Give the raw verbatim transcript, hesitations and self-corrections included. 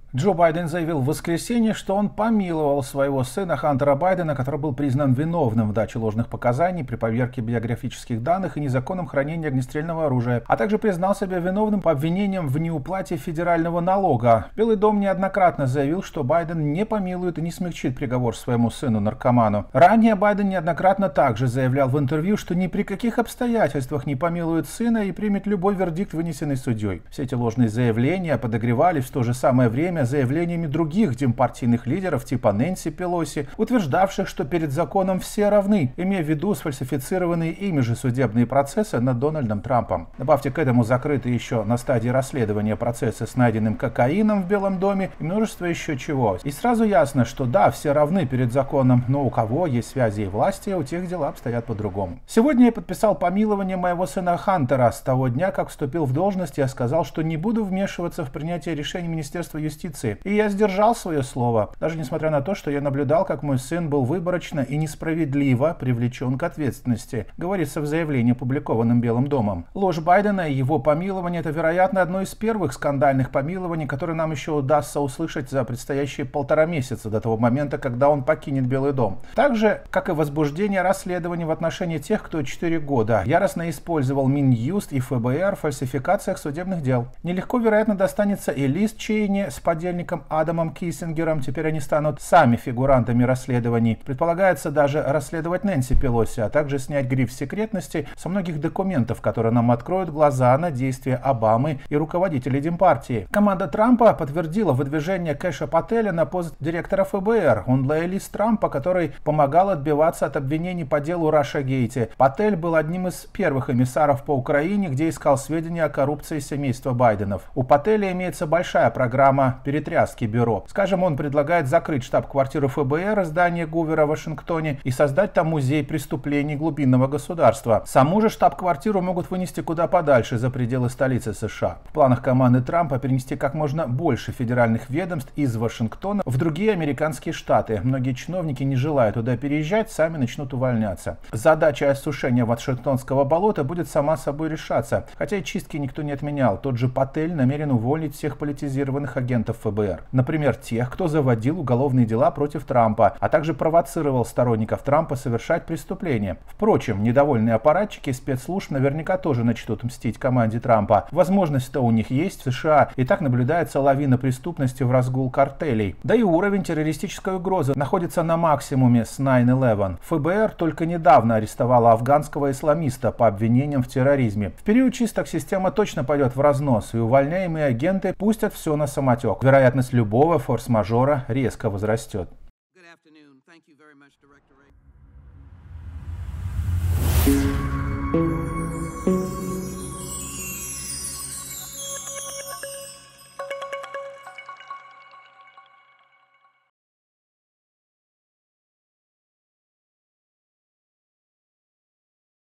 Джо Байден заявил в воскресенье, что он помиловал своего сына Хантера Байдена, который был признан виновным в даче ложных показаний при поверке биографических данных и незаконном хранении огнестрельного оружия, а также признал себя виновным по обвинениям в неуплате федерального налога. Белый дом неоднократно заявил, что Байден не помилует и не смягчит приговор своему сыну-наркоману. Ранее Байден неоднократно также заявлял в интервью, что ни при каких обстоятельствах не помилует сына и примет любой вердикт, вынесенный судьей. Все эти ложные заявления подогревались в то же самое время заявлениями других демпартийных лидеров типа Нэнси Пелоси, утверждавших, что перед законом все равны, имея в виду сфальсифицированные ими же судебные процессы над Дональдом Трампом. Добавьте к этому закрытые еще на стадии расследования процессы с найденным кокаином в Белом доме и множество еще чего. И сразу ясно, что да, все равны перед законом, но у кого есть связи и власти, у тех дела обстоят по-другому. Сегодня я подписал помилование моего сына Хантера. С того дня, как вступил в должность, я сказал, что не буду вмешиваться в принятие решений Министерства юстиции. И я сдержал свое слово, даже несмотря на то, что я наблюдал, как мой сын был выборочно и несправедливо привлечен к ответственности, говорится в заявлении, опубликованном Белым домом. Ложь Байдена и его помилование – это, вероятно, одно из первых скандальных помилований, которые нам еще удастся услышать за предстоящие полтора месяца до того момента, когда он покинет Белый дом. Так же, как и возбуждение расследований в отношении тех, кто четыре года яростно использовал Минюст и эф бэ эр в фальсификациях судебных дел. Нелегко, вероятно, достанется и Лиз Чейни с подельником Адамом Киссингером. Теперь они станут сами фигурантами расследований. Предполагается даже расследовать Нэнси Пелоси, а также снять гриф секретности со многих документов, которые нам откроют глаза на действия Обамы и руководителей Демпартии. Команда Трампа подтвердила выдвижение Кэша Пателя на пост директора эф бэ эр. Он лоялист Трампа, который помогал отбиваться от обвинений по делу Рашагейте. Патель был одним из первых эмиссаров по Украине, где искал сведения о коррупции семейства Байденов. У Пателя имеется большая программа перетряски бюро. Скажем, он предлагает закрыть штаб-квартиру эф бэ эр, здание Гувера в Вашингтоне, и создать там музей преступлений глубинного государства. Саму же штаб-квартиру могут вынести куда подальше, за пределы столицы США. В планах команды Трампа перенести как можно больше федеральных ведомств из Вашингтона в другие американские штаты. Многие чиновники, не желая туда переезжать, сами начнут увольняться. Задача осушения Вашингтонского болота будет сама собой решаться, хотя и чистки никто не отменял. Тот же Патель намерен уволить всех политизированных агентов эф бэ эр. Например, тех, кто заводил уголовные дела против Трампа, а также провоцировал сторонников Трампа совершать преступления. Впрочем, недовольные аппаратчики спецслужб наверняка тоже начнут мстить команде Трампа. Возможность-то у них есть в США, и так наблюдается лавина преступности в разгул картелей. Да и уровень террористической угрозы находится на максимуме с найн элевен. эф бэ эр только недавно арестовала афганского исламиста по обвинениям в терроризме. В период чисток система точно пойдет в разнос, и увольняемые агенты пустят все на самотек. Вероятность любого форс-мажора резко возрастет. Good afternoon. Thank you very much, Director Ray.